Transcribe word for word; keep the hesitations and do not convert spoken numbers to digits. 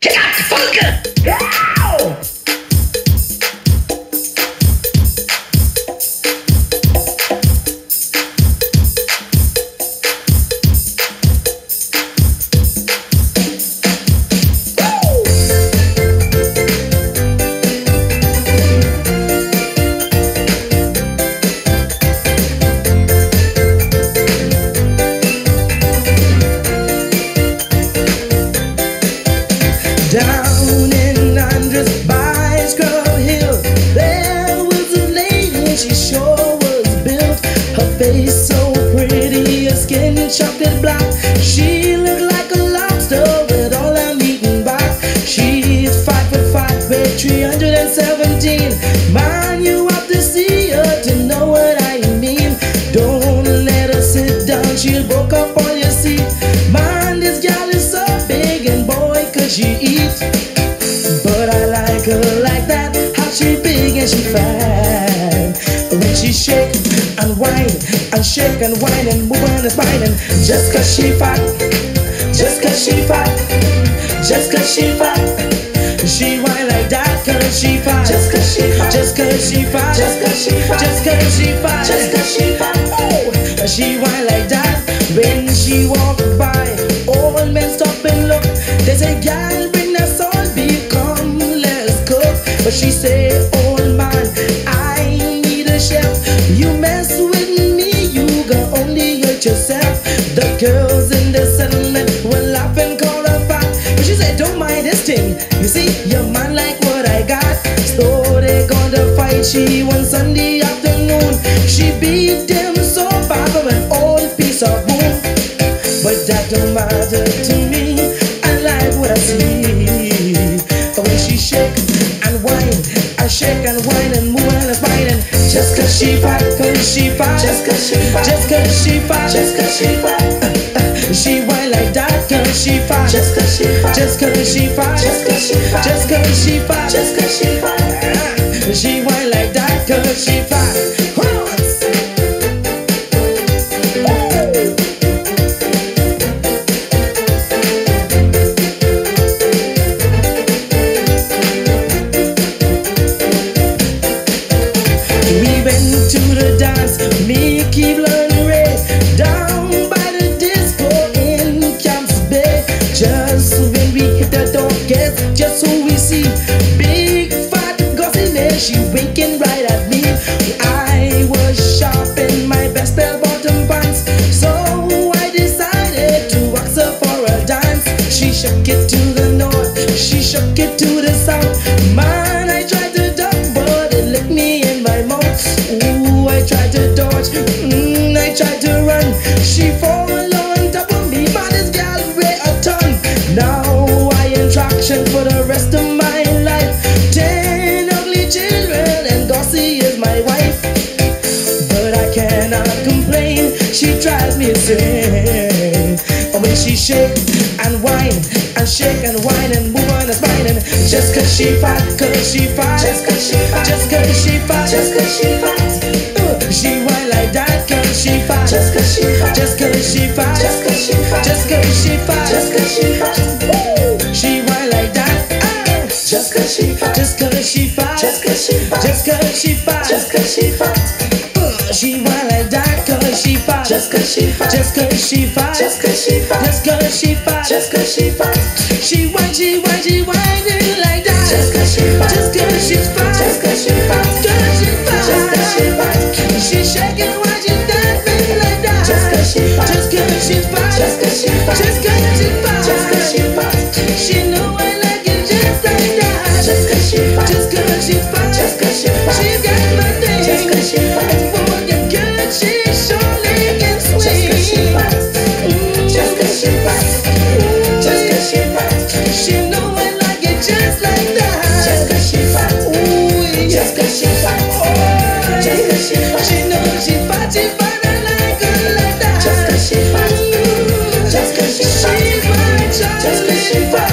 Check out the funk! Wow! Down in Andres by Scrub Hill, there was a lady, she sure was built. Her face so pretty, her skin chocolate black. She looked like a lobster with all her meat and back. She's five foot five, weighed three hundred seventeen. Man, you have to see her to know what I mean. Don't let her sit down, she'll broke up on your seat. Man, this gal is so big and boy could she eat. But I like her like that, how she big and she fat. When she shake and whine and shake and whine and move and spine, and just cause she fat, just cause she fat, just cause she fat, she whine like that cause she fat, just cause she fat, just cause she fat, just cause she fat, just cause she fat, just cause she fat. Oh, she whine like that. When she walk by, all men stop and look. They say, "Gal, bring that salt beef, come, let's cook." But she say, "Old man, I need a chef. You mess with me, you gon' only hurt yourself." The girls in the settlement will laugh and call her fat, but she said, "Don't mind this thing. You see, your man like what I got." So they gonna fight. She one Sunday afternoon, she beat them so bad for an old piece of bone. But that don't matter to me. I like what I see. But when she shake and whine, I shake and whine and move and spine, and just cause she fat, cause she fat, just cause she fat, just cause she fat, just cause she fat, uh, uh, she whine like that cause she fat, just cause she fat, just cause she fat, just cause she fat, just cause she fat, just cause she fat, uh, she whine like that cause she fat. To the dance, me keep learning Ray down by the disco in Camps Bay. Just when we hit the door, guess just who we see? Big fat Gosling, she winking right at me. I was sharp in my best bell bottom pants, so I decided to ask her for a dance. She shook it to the north, she shook it to the south. Man, I tried to duck, but it licked me in my mouth. Ooh, I tried to dodge, mm, I tried to run. She fall on top of me, but this gal weigh a ton. Now I in traction for the rest of my life. Ten ugly children and Gossie is my wife. But I cannot complain, she drives me insane. When she shake and whine and shake and whine and move on the spine, and just cause she fat, cause she fat, just cause she fat, just cause she fat, just cause she fat, uh, she whine like that cause she fat, just cause she fat, just cause she fat, just cause she fat, just cause she fat, just cause she fat, uh, she whine like that, uh, just cause she fat, just cause she fat, just cause she fat, just cause she fat, just cause she fat, uh, she whine like that cause she fat, just cause she fat, just cause she fat, just cause she fat, just cause she fat, just cause she fat, she whine, she whine, she whine like that, just cause she fat, just cause she's fat, just cause she fat, cause she fat, just cause she fat, she shaking while she dancing like that, just cause she fat, just cause she's fat, just cause she fat, just cause she's fat, just cause she fat, she know I like it just like that, just cause she fat, just cause she's fat, just cause she fat, she got my thing, just cause she fat, and for the good she surely can swing, just cause she fat, just cause she fat, just cause she fat, she know I like it just like that, just cause she fat, ooh, just cause she fat, oh, just cause she fat, she know she fat, she fat, I like her like that, just cause she fat, just cause she fat, just cause she fat.